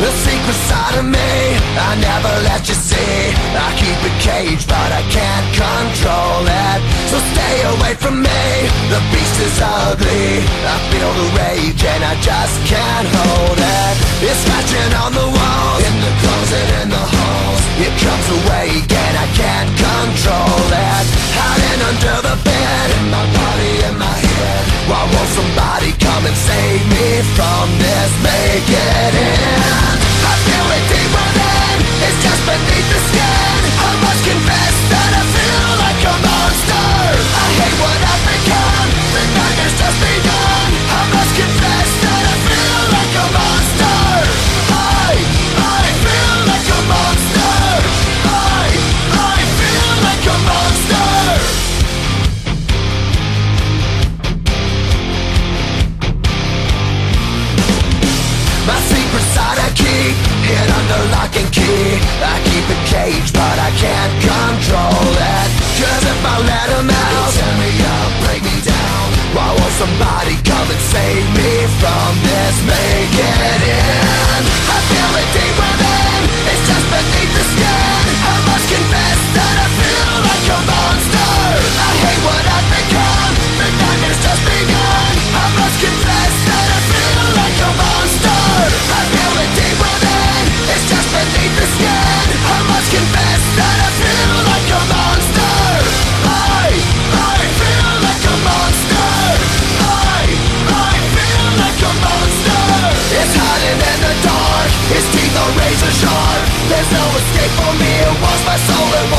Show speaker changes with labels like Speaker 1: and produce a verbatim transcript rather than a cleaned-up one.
Speaker 1: The secret side of me I never let you see. I keep it caged but I can't control it. So stay away from me, the beast is ugly. I feel the rage and I just can't hold it. It's scratching on the walls, in the closet, in the halls. It comes awake and I can't control it. Hiding under the bed, in my body, in my head. Why won't somebody come and save me from this? Make it in. I feel it deep within, it's just beneath the skin. I must confess that I feel like a monster. I hate what I've become, the nightmare's just begun. I must confess that I feel like a monster. I, I feel like a monster. I, I feel like a monster. My secret side I keep hid under lock and key. I keep it caged but I can't control it. Cause if I let them out, they tear me up, break me down. Why won't somebody come and save me from this? Make it in. I feel it deep within, it's just beneath the skin. I must confess that I feel like a monster. I hate what I've become, the nightmare's just begun. I must confess that I feel like a monster. I feel it deep within, it's just beneath the skin. I must confess that I feel like a monster. I, I feel like a monster. I, I feel like a monster. It's hiding in the dark, its teeth are razor sharp. There's no escape for me, it wants my soul, it